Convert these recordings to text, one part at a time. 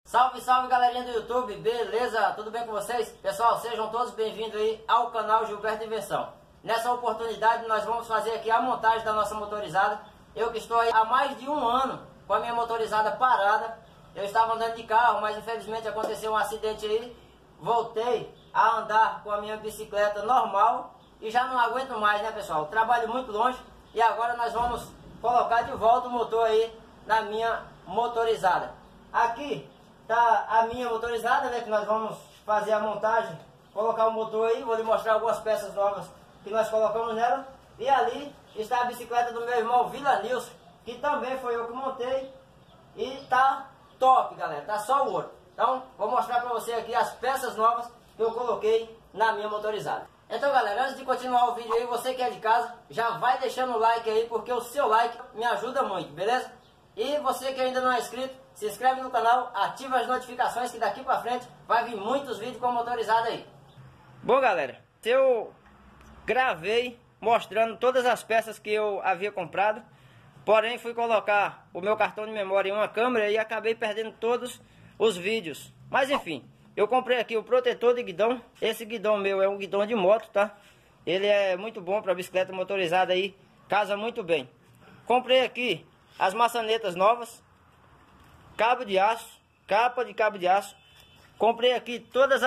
Salve, salve galerinha do YouTube, beleza? Tudo bem com vocês? Pessoal, sejam todos bem-vindos aí ao canal Gilberto Invenção. Nessa oportunidade nós vamos fazer aqui a montagem da nossa motorizada. Eu que estou aí há mais de um ano com a minha motorizada parada. Eu estava andando de carro, mas infelizmente aconteceu um acidente aí. Voltei a andar com a minha bicicleta normal e já não aguento mais, né, pessoal? Trabalho muito longe e agora nós vamos colocar de volta o motor aí na minha motorizada. Aqui tá a minha motorizada, né, que nós vamos fazer a montagem, colocar o motor aí, vou lhe mostrar algumas peças novas que nós colocamos nela. E ali está a bicicleta do meu irmão Vila Nilson, que também foi eu que montei e tá top, galera, tá só o ouro. Então vou mostrar pra você aqui as peças novas que eu coloquei na minha motorizada. Então galera, antes de continuar o vídeo aí, você que é de casa, já vai deixando o like aí, porque o seu like me ajuda muito, beleza? E você que ainda não é inscrito, se inscreve no canal, ativa as notificações que daqui pra frente vai vir muitos vídeos com motorizada aí. Bom galera, eu gravei mostrando todas as peças que eu havia comprado, porém fui colocar o meu cartão de memória em uma câmera e acabei perdendo todos os vídeos. Mas enfim, eu comprei aqui o protetor de guidão. Esse guidão meu é um guidão de moto, tá? Ele é muito bom para bicicleta motorizada aí, casa muito bem. Comprei aqui as maçanetas novas, cabo de aço, capa de cabo de aço. Comprei aqui todas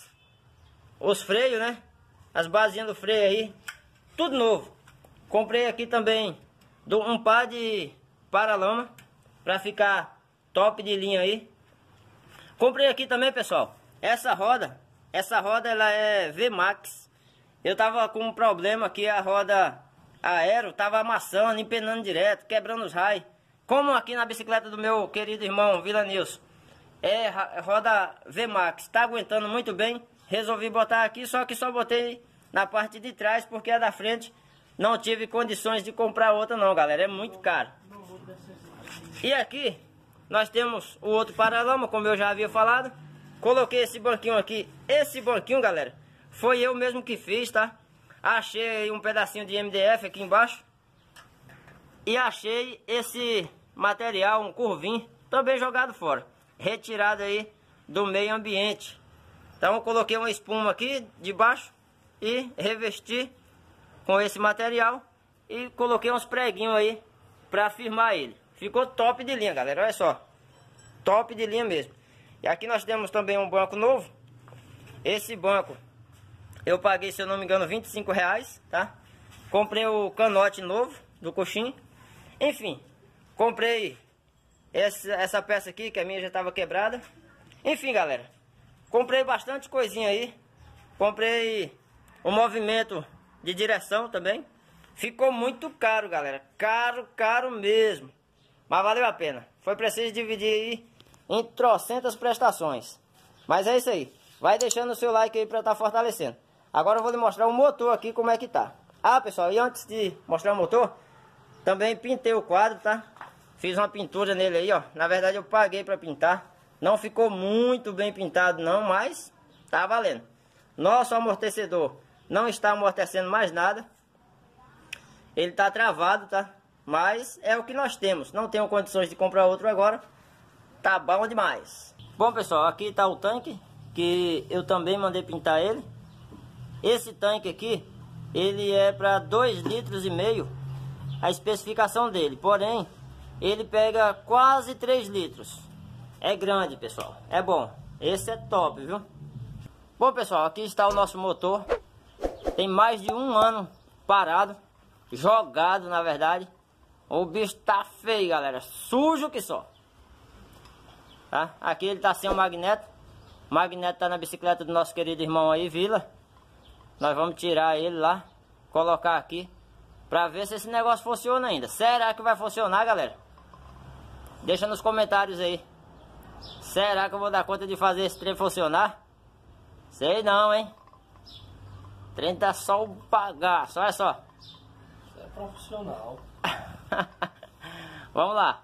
os freios, né? As basinhas do freio aí, tudo novo. Comprei aqui também um par de paralama para ficar top de linha aí. Comprei aqui também, pessoal, essa roda ela é VMAX. Eu tava com um problema aqui, a roda aero tava amassando, empenando direto, quebrando os raios. Como aqui na bicicleta do meu querido irmão Vila Nilson é roda VMAX, tá aguentando muito bem, resolvi botar aqui, só que só botei na parte de trás, porque a da frente não tive condições de comprar outra não, galera, é muito caro. E aqui nós temos o outro paralama, como eu já havia falado. Coloquei esse banquinho aqui. Esse banquinho, galera, foi eu mesmo que fiz, tá? Achei um pedacinho de MDF aqui embaixo. E achei esse material, um curvinho, também jogado fora. Retirado aí do meio ambiente. Então eu coloquei uma espuma aqui debaixo e revesti com esse material. E coloquei uns preguinhos aí pra firmar ele. Ficou top de linha, galera, olha só. Top de linha mesmo. E aqui nós temos também um banco novo. Esse banco eu paguei, se eu não me engano, R$25, tá? Comprei o canote novo do coxinho. Enfim, comprei essa peça aqui, que a minha já estava quebrada. Enfim, galera, comprei bastante coisinha aí. Comprei o movimento de direção também. Ficou muito caro, galera. Caro mesmo. Mas valeu a pena. Foi preciso dividir aí em trocentas prestações. Mas é isso aí. Vai deixando o seu like aí para estar fortalecendo. Agora eu vou lhe mostrar o motor aqui, como é que tá. Ah, pessoal, e antes de mostrar o motor, também pintei o quadro, tá? Fiz uma pintura nele aí, ó. Na verdade eu paguei para pintar. Não ficou muito bem pintado não, mas tá valendo. Nosso amortecedor não está amortecendo mais nada. Ele tá travado, tá? Mas é o que nós temos. Não tenho condições de comprar outro agora. Tá bom demais. Bom, pessoal, aqui tá o tanque, que eu também mandei pintar ele. Esse tanque aqui, ele é para 2,5 litros a especificação dele. Porém, ele pega quase 3 litros. É grande, pessoal. É bom. Esse é top, viu? Bom, pessoal, aqui está o nosso motor. Tem mais de um ano parado. Jogado, na verdade. O bicho tá feio, galera. Sujo que só. Tá? Aqui ele tá sem o magneto. O magneto tá na bicicleta do nosso querido irmão aí, Vila. Nós vamos tirar ele lá, colocar aqui, pra ver se esse negócio funciona ainda. Será que vai funcionar, galera? Deixa nos comentários aí. Será que eu vou dar conta de fazer esse trem funcionar? Sei não, hein? O trem tá só o bagaço, olha só. Isso é profissional. Vamos lá.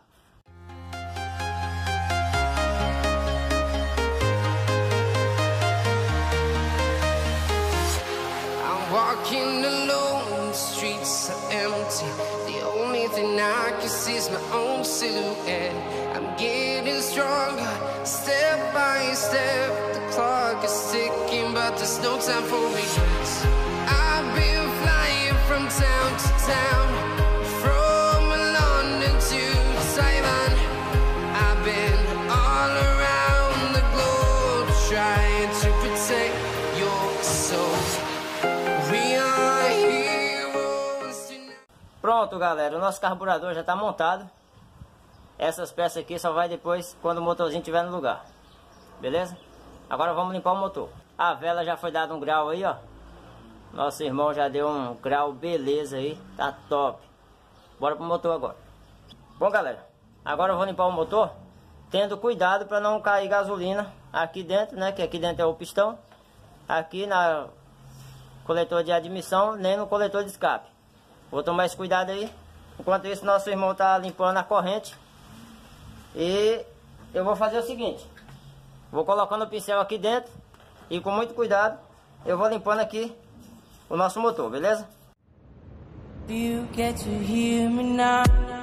I'm walking alone, the streets are empty. The only thing I can see is my own silhouette. I'm getting stronger. step by step. The clock is ticking, but there's no time for regrets. I've been flying from town to town, from London to Taiwan. I've been all around the globe trying to protect your soul. We are heroes tonight. Pronto, galera, o nosso carburador já está montado. Essas peças aqui só vai depois quando o motorzinho estiver no lugar. Beleza? Agora vamos limpar o motor. A vela já foi dado um grau aí, ó. Nosso irmão já deu um grau, beleza aí. Tá top. Bora pro motor agora. Bom, galera, agora eu vou limpar o motor, tendo cuidado para não cair gasolina aqui dentro, né? Que aqui dentro é o pistão. Aqui na coletor de admissão, nem no coletor de escape. Vou tomar esse cuidado aí. Enquanto isso, nosso irmão tá limpando a corrente. E eu vou fazer o seguinte: vou colocando o pincel aqui dentro e com muito cuidado eu vou limpando aqui o nosso motor, beleza? You get to hear me now.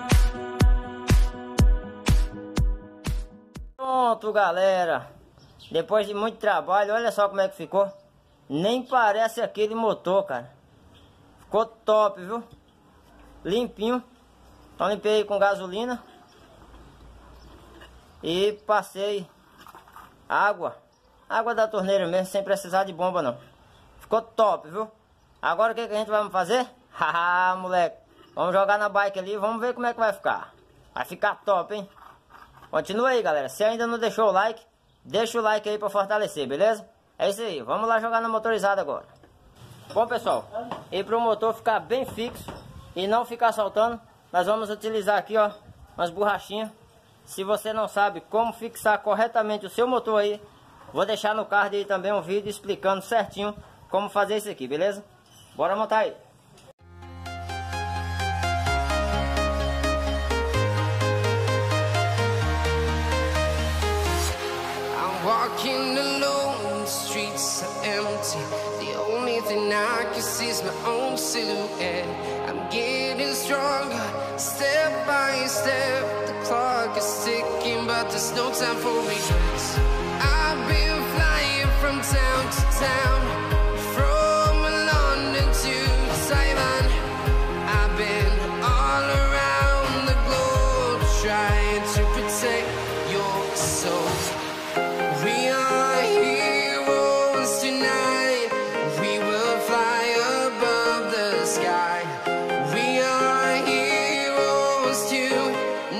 Pronto, galera. Depois de muito trabalho, olha só como é que ficou. Nem parece aquele motor, cara. Ficou top, viu? Limpinho. Então limpei com gasolina e passei água da torneira mesmo, sem precisar de bomba não. Ficou top, viu? Agora o que a gente vai fazer? Haha, moleque, vamos jogar na bike ali, vamos ver como é que vai ficar. Vai ficar top, hein? Continua aí, galera. Se ainda não deixou o like, deixa o like aí pra fortalecer, beleza? É isso aí, vamos lá jogar na motorizada agora. Bom, pessoal, e para o motor ficar bem fixo e não ficar saltando, nós vamos utilizar aqui, ó, umas borrachinhas. Se você não sabe como fixar corretamente o seu motor aí, vou deixar no card aí também um vídeo explicando certinho como fazer isso aqui, beleza? Bora montar aí. I'm walking alone, the streets are empty. The only thing I can see is my own silhouette. I'm getting stronger, step by step. The clock is ticking, but there's no time for regrets. I've been flying from town to town, from London to Taiwan. I've been all around the globe trying to protect your soul. We are heroes tonight. We will fly above the sky. We are heroes tonight.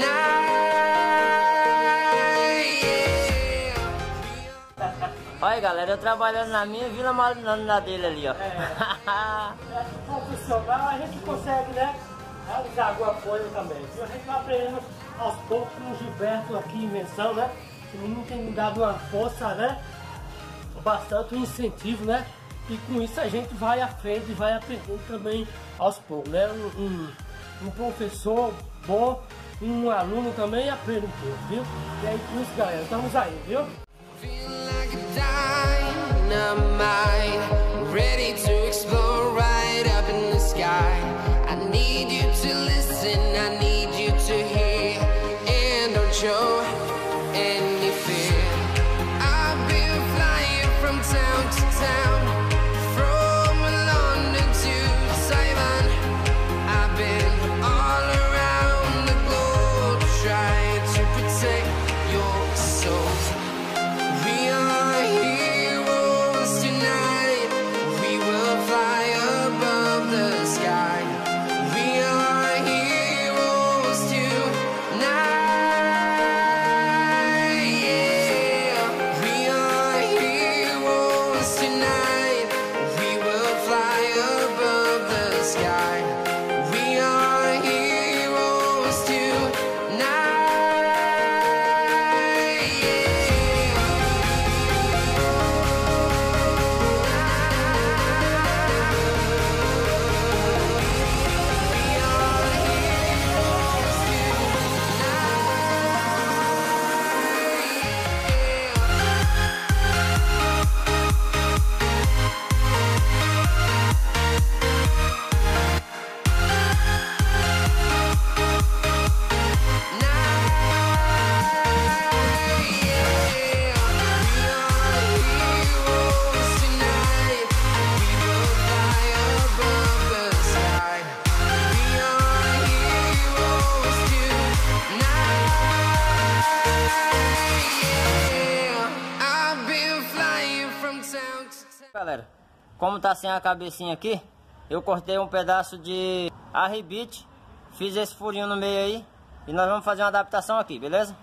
Yeah. Olha aí, galera, eu trabalhando na minha, Vila Marinando na dele ali, ó. Profissional, a gente consegue, né? Realizar alguma coisa também. E a gente vai aprendendo aos poucos com o Gilberto aqui, invenção, né? O menino tem me dado uma força, né? Bastante um incentivo, né? E com isso a gente vai à frente e vai aprendendo também aos poucos, né? Um professor bom, um aluno também aprende um pouco, viu? E aí com isso, galera, estamos aí, viu? Feel like a dynamite, ready to explode right up in the sky. I need you to listen, I need you to hear, and don't show any fear. I've been flying from town to town, from London to Taiwan. I've been all around the globe trying to protect your soul. We are heroes tonight. galera, como tá sem a cabecinha aqui, eu cortei um pedaço de arrebite, fiz esse furinho no meio aí e nós vamos fazer uma adaptação aqui, beleza?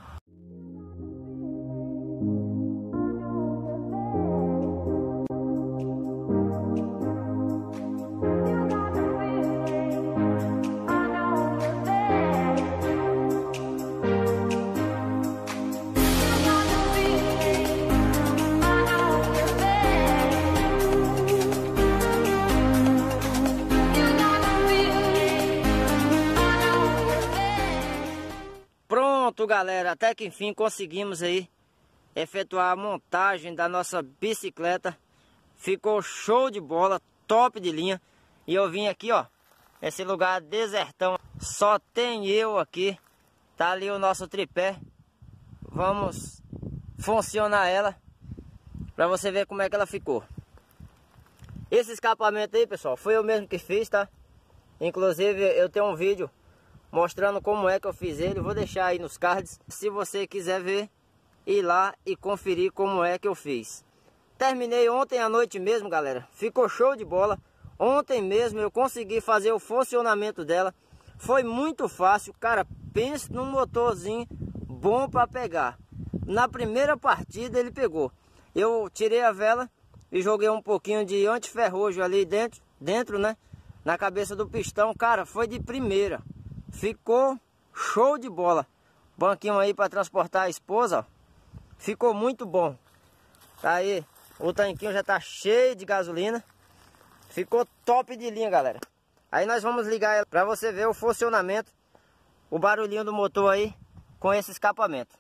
Pronto, galera, até que enfim conseguimos aí efetuar a montagem da nossa bicicleta. Ficou show de bola, top de linha. E eu vim aqui, ó, esse lugar desertão, só tem eu aqui. Tá ali o nosso tripé. Vamos funcionar ela pra você ver como é que ela ficou. Esse escapamento aí, pessoal, foi eu mesmo que fiz, tá? Inclusive eu tenho um vídeo mostrando como é que eu fiz ele. Vou deixar aí nos cards, se você quiser ver, ir lá e conferir como é que eu fiz. Terminei ontem à noite mesmo, galera. Ficou show de bola. Ontem mesmo eu consegui fazer o funcionamento dela. Foi muito fácil, cara. Pense num motorzinho bom para pegar. Na primeira partida ele pegou. Eu tirei a vela e joguei um pouquinho de antiferrugem ali dentro, né? Na cabeça do pistão, cara, foi de primeira. Ficou show de bola. Banquinho aí para transportar a esposa, ó. Ficou muito bom. Tá aí, o tanquinho já tá cheio de gasolina. Ficou top de linha, galera. Aí nós vamos ligar ela para você ver o funcionamento, o barulhinho do motor aí com esse escapamento.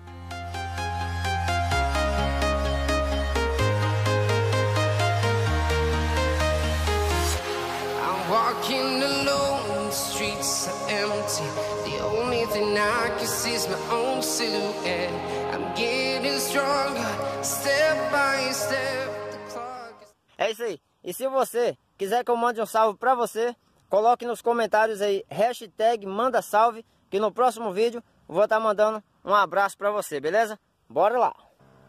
Walking alone, the streets are empty. The only thing I can see is my own silhouette. I'm getting stronger, step by step. The clock is... É isso aí. E se você quiser que eu mande um salve pra você, coloque nos comentários aí, hashtag manda salve, que no próximo vídeo eu vou estar mandando um abraço pra você, beleza? Bora lá!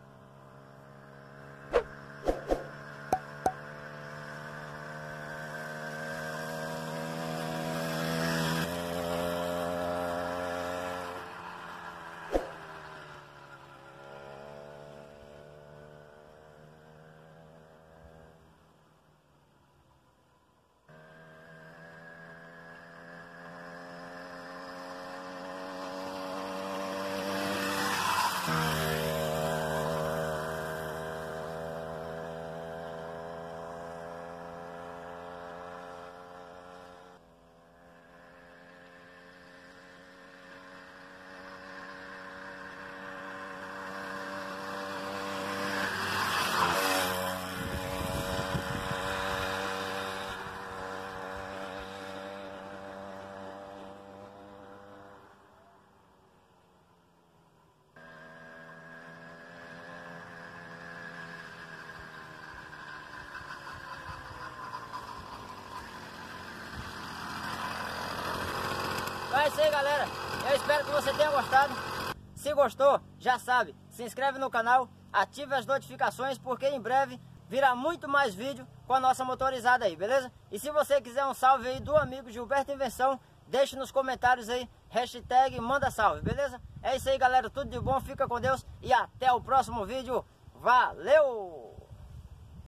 É isso aí, galera, eu espero que você tenha gostado. Se gostou, já sabe, se inscreve no canal, ative as notificações, porque em breve virá muito mais vídeo com a nossa motorizada aí, beleza? E se você quiser um salve aí do amigo Gilberto Invenção, deixe nos comentários aí, hashtag manda salve, beleza? É isso aí, galera, tudo de bom, fica com Deus e até o próximo vídeo. Valeu!